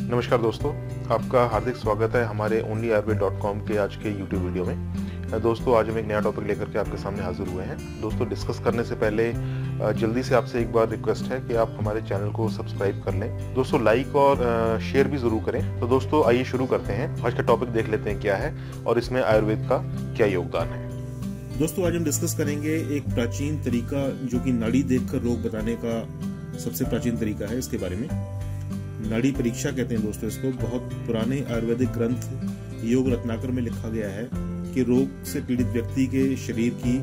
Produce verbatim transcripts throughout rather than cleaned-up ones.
नमस्कार दोस्तों, आपका हार्दिक स्वागत है हमारे ओनली आयुर्वेद डॉट कॉम के आज के यूट्यूब वीडियो में। दोस्तों, आज हम एक नया टॉपिक लेकर के आपके सामने हाजिर हुए हैं। दोस्तों, डिस्कस करने से पहले जल्दी से आपसे एक बार रिक्वेस्ट है कि आप हमारे चैनल को सब्सक्राइब कर लें। दोस्तों, लाइक और शेयर भी जरूर करें। तो दोस्तों, आइए शुरू करते हैं। आज का टॉपिक देख लेते हैं क्या है और इसमें आयुर्वेद का क्या योगदान है। दोस्तों, आज हम डिस्कस करेंगे एक प्राचीन तरीका जो कि नाड़ी देखकर रोग बताने का सबसे प्राचीन तरीका है। इसके बारे में नाड़ी परीक्षा कहते हैं दोस्तों इसको। बहुत पुराने आयुर्वेदिक ग्रंथ योग रत्नाकर में लिखा गया है कि रोग से पीड़ित व्यक्ति के शरीर की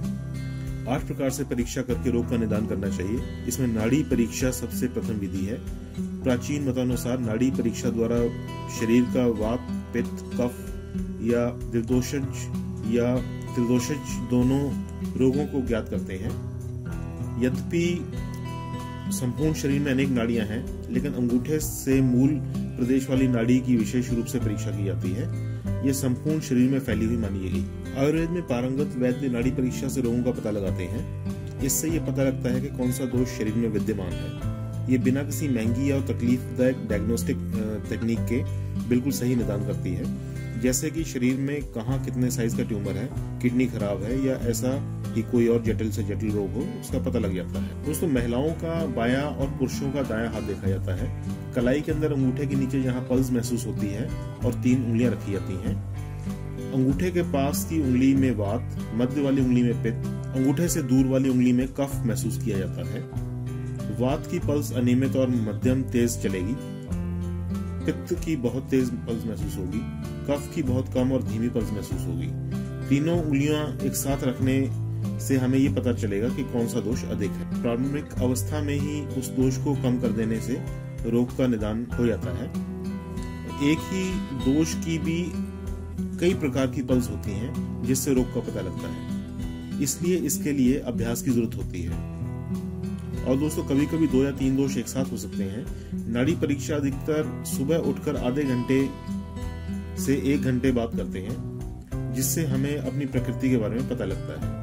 आठ प्रकार से परीक्षा करके रोग का निदान करना चाहिए। इसमें नाड़ी परीक्षा सबसे प्रथम विधि है। प्राचीन मतानुसार नाड़ी परीक्षा द्वारा शरीर का वात, पित्त, कफ या त्रिदोषज या त्रिदोषज दोनों रोगों को ज्ञात करते हैं। यद्यपि संपूर्ण शरीर में अनेक नाड़ियां हैं, लेकिन अंगूठे से मूल प्रदेश वाली नाड़ी की विशेष रूप से परीक्षा की जाती है। यह संपूर्ण शरीर में फैली हुई मानी गई। आयुर्वेद में पारंगत वैद्य नाड़ी परीक्षा से रोगों का पता लगाते हैं। इससे यह पता लगता है कि कौन सा दोष शरीर में विद्यमान है। ये बिना किसी महंगी या तकलीफदायक डायग्नोस्टिक तकनीक के बिल्कुल सही निदान करती है। जैसे कि शरीर में कहाँ कितने साइज का ट्यूमर है, किडनी खराब है या ऐसा कि कोई और जटिल से जटिल रोग हो, उसका पता लग जाता है। दोस्तों, महिलाओं का बायां और पुरुषों का दायां हाथ देखा जाता है। कलाई के अंदर अंगूठे के नीचे जहाँ पल्स महसूस होती है और तीन उंगलियां रखी जाती हैं। अंगूठे के पास की उंगली में वात, मध्य वाली उंगली में पित्त, अंगूठे से दूर वाली उंगली में कफ महसूस किया जाता है। वात की पल्स अनियमित और मध्यम तेज चलेगी। पित्त की बहुत तेज पल्स महसूस होगी। कफ की बहुत कम और धीमी पल्स महसूस होगी। तीनों उंगलियां एक साथ रखने से हमें ये पता चलेगा कि कौन सा दोष अधिक है। प्रारंभिक अवस्था में ही उस दोष को कम कर देने से रोग का निदान हो जाता है। एक ही दोष की भी कई प्रकार की पल्स होती हैं, जिससे रोग का पता लगता है। इसलिए इसके लिए अभ्यास की जरूरत होती है। और दोस्तों, कभी कभी दो या तीन दोष एक साथ हो सकते हैं। नाड़ी परीक्षा अधिकतर सुबह उठकर आधे घंटे से एक घंटे बाद करते हैं, जिससे हमें अपनी प्रकृति के बारे में पता लगता है।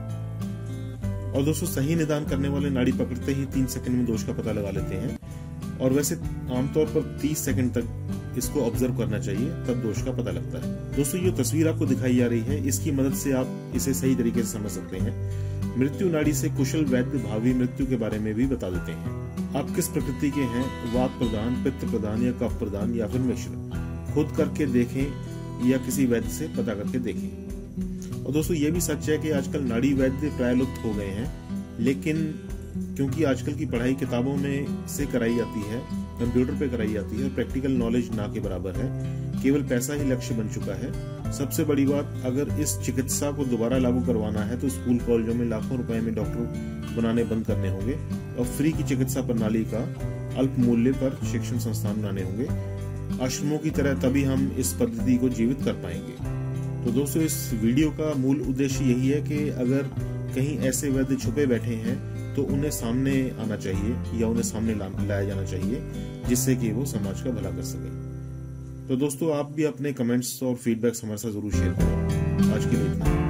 और दोस्तों, सही निदान करने वाले नाड़ी पकड़ते ही तीन सेकंड में दोष का पता लगा लेते हैं। और वैसे आमतौर पर तीस सेकंड तक इसको ऑब्जर्व करना चाहिए, तब दोष का पता लगता है। दोस्तों, ये तस्वीर आपको दिखाई जा रही है, इसकी मदद से आप इसे सही तरीके से समझ सकते हैं। मृत्यु नाड़ी से कुशल वैद्य भावी मृत्यु के बारे में भी बता देते हैं। आप किस प्रकृति के हैं, वात प्रधान, पित्त प्रधान या कफ प्रधान या फिर मिश्र। खुद करके देखें या किसी वैद्य से पता करके देखें। और दोस्तों, ये भी सच है कि आजकल नाड़ी वैद्य प्राय लुप्त हो गए हैं, लेकिन क्योंकि आजकल की पढ़ाई किताबों में से कराई जाती है, कंप्यूटर पे कराई जाती है और प्रैक्टिकल नॉलेज ना के बराबर है। केवल पैसा ही लक्ष्य बन चुका है। सबसे बड़ी बात, अगर इस चिकित्सा को दोबारा लागू करवाना है तो स्कूल कॉलेजों में लाखों रुपए में डॉक्टर बनाने बंद करने होंगे और फ्री की चिकित्सा प्रणाली का अल्प मूल्य पर शिक्षण संस्थान बनाने होंगे आश्रमों की तरह। तभी हम इस पद्धति को जीवित कर पाएंगे। तो दोस्तों, इस वीडियो का मूल उद्देश्य यही है कि अगर कहीं ऐसे वैद्य छुपे बैठे हैं तो उन्हें सामने आना चाहिए या उन्हें सामने लाया जाना चाहिए, जिससे कि वो समाज का भला कर सके। तो दोस्तों, आप भी अपने कमेंट्स और फीडबैक्स हमारे साथ जरूर शेयर करें। आज के लिए इतना।